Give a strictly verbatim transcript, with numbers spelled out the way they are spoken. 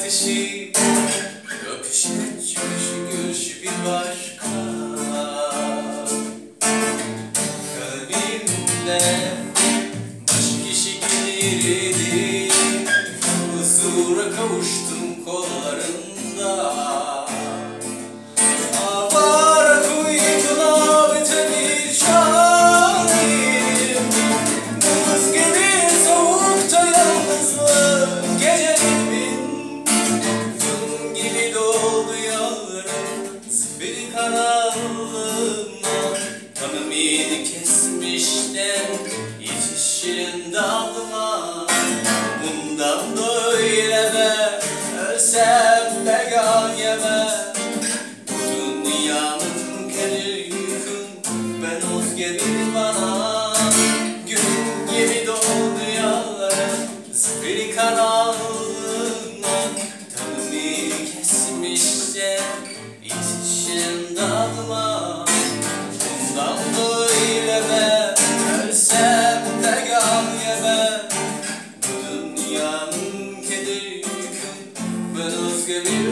ateşi, öpüşü, çöpüşü, gülüşü bir başka. Kalbimde başka kişi gelirdi, huzura kavuştum kollarında. Avarak uykuna biten bir şahidim, buz gibi soğukta yalnızlığım geceliğimin. Gün gibi doldu yollarım, zifiri karanlığıma. Kanım iyiydi kesmişten yetişirim dalma. Bundan böyle ben ölsem de gam yeme. Bu dünyanın kendi yükün ben özgedim bana. Gün gibi doldu yollarım, zifiri karanlığıma. Tanımı kesmişse yetişirim dalma. Bundan böyle ben ölsem de gam yeme. Bu dünyanın keder yükün ben özgedim.